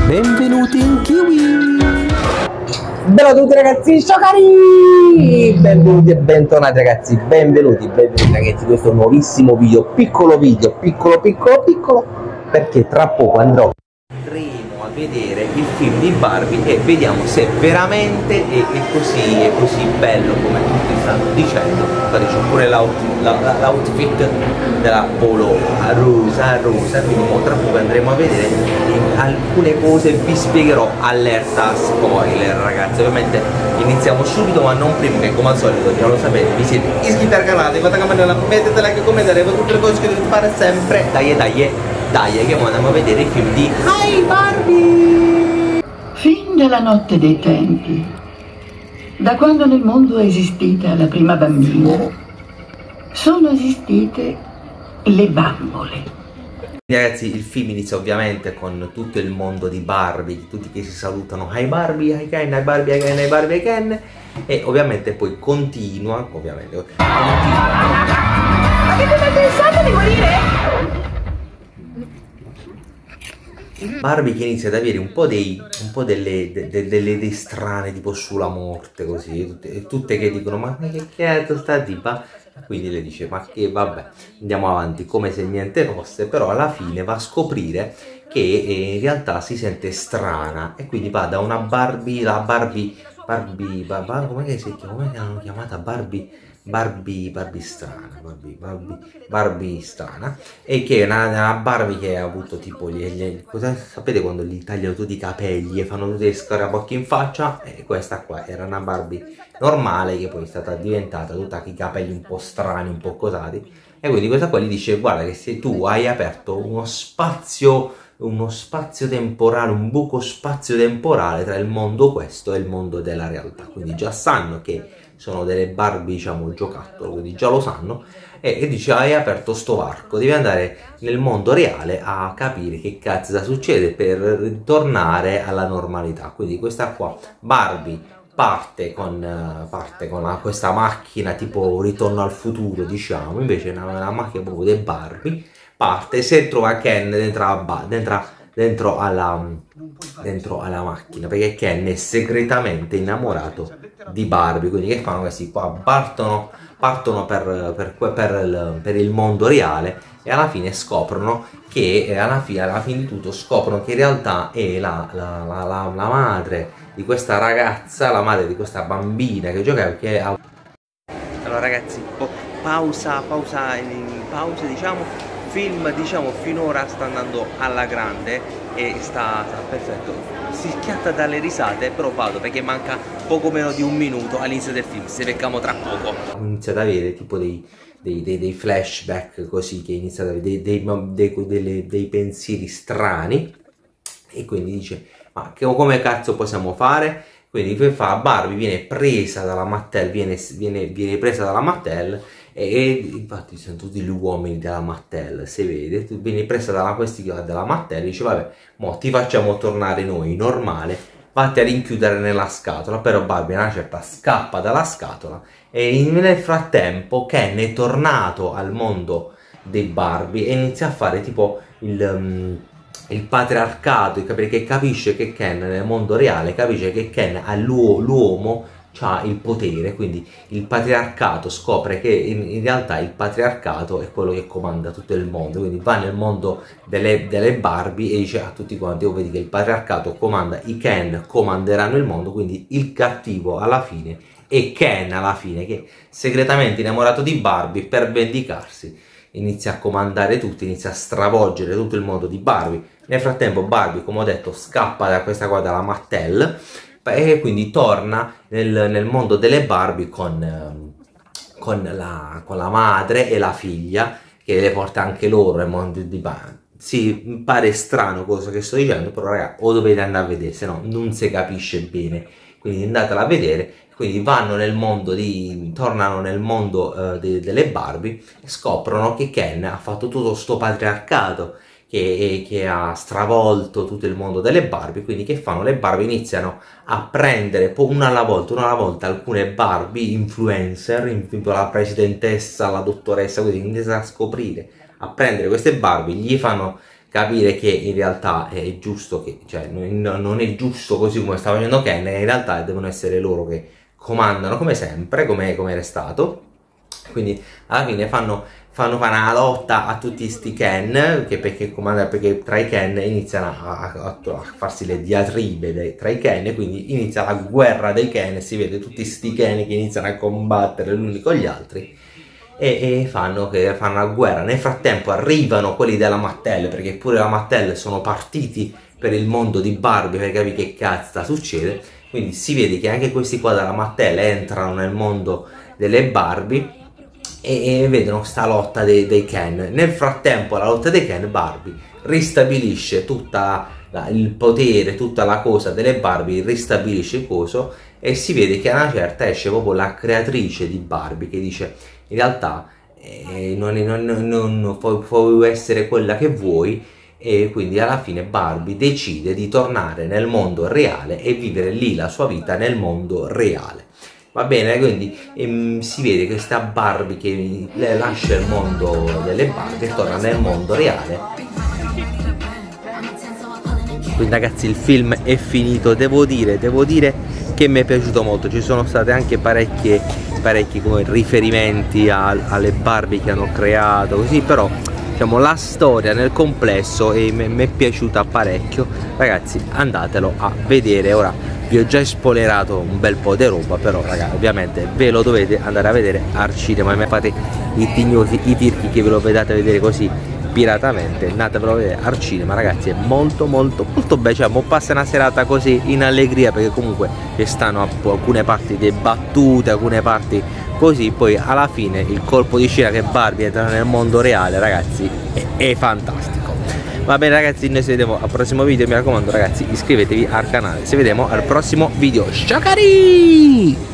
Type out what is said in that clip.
Benvenuti in Kiwi! Bella a tutti ragazzi, ciao cari! Benvenuti e bentornati ragazzi, benvenuti ragazzi in questo nuovissimo video, piccolo, perché tra poco andremo a vedere il film di Barbie e vediamo se veramente è così bello come tutti stanno dicendo. Infatti c'ho pure l'outfit della polo rosa, quindi tra poco andremo a vedere alcune cose, vi spiegherò, allerta spoiler ragazzi. Ovviamente iniziamo subito, ma non prima, che come al solito già lo sapete, vi siete iscritti al canale, guardate la campanella, mettete like, commentare, tutte le cose che dovete fare sempre. Dai, che ora andiamo a vedere i film di Hi Barbie! Fin dalla notte dei tempi, da quando nel mondo è esistita la prima bambina, sono esistite le bambole. Ragazzi, il film inizia ovviamente con tutto il mondo di Barbie, tutti che si salutano Hi Barbie, Hi Ken, Hi Barbie, Hi Ken, Hi Barbie, Hi Ken, e ovviamente poi continua. Avete mai pensato di morire? Barbie che inizia ad avere un po' delle idee strane, tipo sulla morte, così, tutte che dicono ma che cazzo sta di pa? Quindi le dice ma che vabbè, andiamo avanti come se niente fosse, però alla fine va a scoprire che in realtà si sente strana e quindi va da una Barbie, come l'hanno chiamata? Barbie strana, e che è una Barbie che ha avuto tipo sapete quando gli tagliano tutti i capelli e fanno tutti i scarabocchi in faccia? E questa qua era una Barbie normale che poi è stata diventata tutta con i capelli un po' strani, un po' cosati, e quindi questa qua gli dice guarda che se tu hai aperto uno spazio temporale, un buco spazio temporale tra il mondo questo e il mondo della realtà, quindi già sanno che sono delle Barbie, diciamo, giocattolo, quindi già lo sanno, e dice hai aperto sto varco, devi andare nel mondo reale a capire che cazzo succede per ritornare alla normalità. Quindi questa qua Barbie parte con questa macchina tipo Ritorno al futuro, diciamo, invece è una macchina proprio di Barbie, parte, se trova Ken dentro alla macchina, perché Ken è segretamente innamorato di Barbie. Quindi che fanno questi qua? Partono per il mondo reale e alla fine scoprono che alla fine di tutto scoprono che in realtà è la madre di questa ragazza, la madre di questa bambina che gioca, che ha... Allora ragazzi, pausa diciamo. Film diciamo finora sta andando alla grande e sta perfetto, si schiatta dalle risate, però vado perché manca poco meno di un minuto all'inizio del film, se becchiamo tra poco. Inizia ad avere tipo dei flashback così, che inizia ad avere dei pensieri strani, e quindi dice ma come cazzo possiamo fare? Quindi fa Barbie viene presa dalla Mattel, viene presa dalla Mattel, e infatti sono tutti gli uomini della Mattel, si vede, viene presa dalla Mattel, dice vabbè, mo ti facciamo tornare noi normale, vatti a rinchiudere nella scatola. Però Barbie una certa scappa dalla scatola e nel frattempo Ken è tornato al mondo dei Barbie e inizia a fare tipo il patriarcato, perché capisce che Ken nel mondo reale capisce che Ken l'uomo ha il potere, quindi il patriarcato scopre che in realtà il patriarcato è quello che comanda tutto il mondo, quindi va nel mondo delle Barbie e dice a tutti quanti oh, vedi che il patriarcato comanda, i Ken comanderanno il mondo, quindi il cattivo alla fine è Ken alla fine, che segretamente innamorato di Barbie, per vendicarsi inizia a comandare tutti, inizia a stravolgere tutto il mondo di Barbie. Nel frattempo Barbie, come ho detto, scappa da questa qua, dalla Mattel, e quindi torna nel mondo delle Barbie con la madre e la figlia, che le porta anche loro nel mondo di Barbie. Sì, pare strano cosa che sto dicendo, però raga, o dovete andare a vedere, se no non si capisce bene, quindi andatela a vedere. Quindi tornano nel mondo delle Barbie e scoprono che Ken ha fatto tutto sto patriarcato che ha stravolto tutto il mondo delle Barbie. Quindi che fanno? Le Barbie iniziano a prendere una alla volta alcune Barbie influencer, tipo la presidentessa, la dottoressa, quindi iniziano a scoprire, a prendere queste Barbie, gli fanno capire che in realtà è giusto che, cioè non è giusto così come sta facendo Ken, in realtà devono essere loro che comandano come sempre, come era stato. Quindi alla fine fanno una lotta a tutti sti Ken, perché tra i Ken iniziano a farsi le diatribe tra i Ken, quindi inizia la guerra dei Ken, si vede tutti sti Ken che iniziano a combattere gli uni con gli altri e fanno la guerra. Nel frattempo arrivano quelli della Mattel, perché pure la Mattel sono partiti per il mondo di Barbie per capire che cazzo succede, quindi si vede che anche questi qua della Mattel entrano nel mondo delle Barbie e vedono sta lotta dei Ken. Nel frattempo la lotta dei Ken, Barbie ristabilisce tutta il potere, tutta la cosa delle Barbie, ristabilisce il coso e si vede che a una certa esce proprio la creatrice di Barbie che dice in realtà non puoi essere quella che vuoi, e quindi alla fine Barbie decide di tornare nel mondo reale e vivere lì la sua vita nel mondo reale. Va bene, quindi si vede che sta Barbie che lascia il mondo delle Barbie e torna nel mondo reale. Quindi ragazzi il film è finito, devo dire che mi è piaciuto molto, ci sono state anche parecchi come riferimenti alle Barbie che hanno creato, così, però diciamo la storia nel complesso mi è piaciuta parecchio. Ragazzi andatelo a vedere. Ora vi ho già spoilerato un bel po' di roba, però ragazzi ovviamente ve lo dovete andare a vedere al cinema, e mi fate i tignosi, i tirchi che ve lo vedete a vedere così piratamente, andatevelo a vedere al cinema ragazzi, è molto bello, cioè passa una serata così in allegria, perché comunque ci stanno alcune parti di battute, alcune parti così, poi alla fine il colpo di scena che Barbie entra nel mondo reale ragazzi è fantastico. Va bene ragazzi, noi ci vediamo al prossimo video, mi raccomando ragazzi iscrivetevi al canale, ci vediamo al prossimo video, ciao cari!